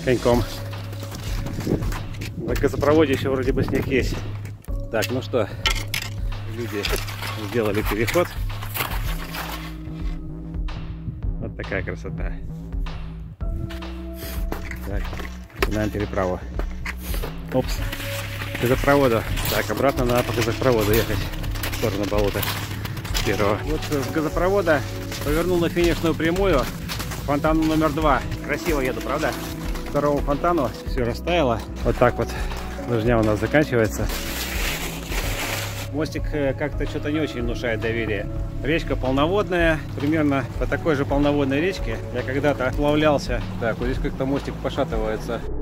коньком. На газопроводе еще вроде бы снег есть. Так, ну что, люди сделали переход. Вот такая красота. Так, начинаем переправу. Опс, газопроводу. Так, обратно надо по газопроводу ехать в сторону болота первого. Вот с газопровода повернул на финишную прямую. Фонтан номер 2. Красиво еду, правда? Второму фонтану все растаяло. Вот так вот лыжня у нас заканчивается. Мостик как-то что-то не очень внушает доверие. Речка полноводная. Примерно по такой же полноводной речке я когда-то сплавлялся. Так, вот здесь как-то мостик пошатывается.